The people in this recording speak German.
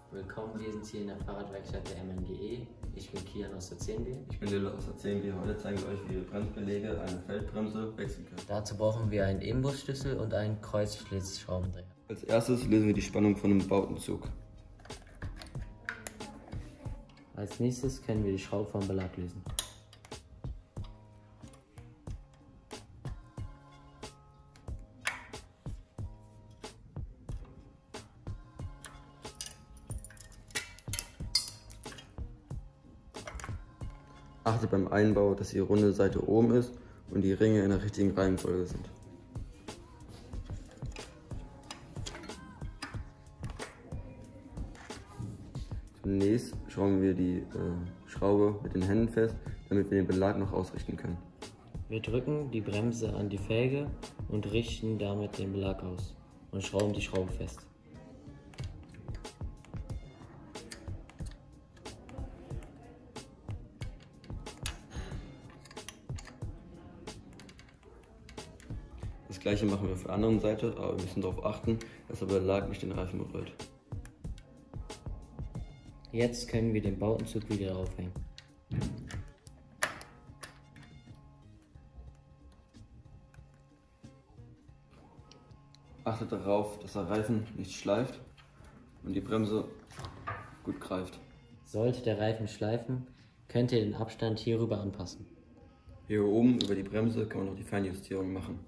Willkommen, wir sind hier in der Fahrradwerkstatt der MNGE. Ich bin Kian aus der 10B. Ich bin Lille aus der 10B. Heute zeigen wir euch, wie ihr Bremsbeläge, eine Feldbremse wechseln könnt. Dazu brauchen wir einen Imbusschlüssel und einen Kreuzschlitzschraubendreher. Als erstes lösen wir die Spannung von einem Bautenzug. Als nächstes können wir die Schraube vom Belag lösen. Achtet beim Einbau, dass die runde Seite oben ist und die Ringe in der richtigen Reihenfolge sind. Zunächst schrauben wir die Schraube mit den Händen fest, damit wir den Belag noch ausrichten können. Wir drücken die Bremse an die Felge und richten damit den Belag aus und schrauben die Schraube fest. Das gleiche machen wir auf der anderen Seite, aber wir müssen darauf achten, dass der Belag nicht den Reifen berührt. Jetzt können wir den Bautenzug wieder aufhängen. Achtet darauf, dass der Reifen nicht schleift und die Bremse gut greift. Sollte der Reifen schleifen, könnt ihr den Abstand hierüber anpassen. Hier oben über die Bremse kann man noch die Feinjustierung machen.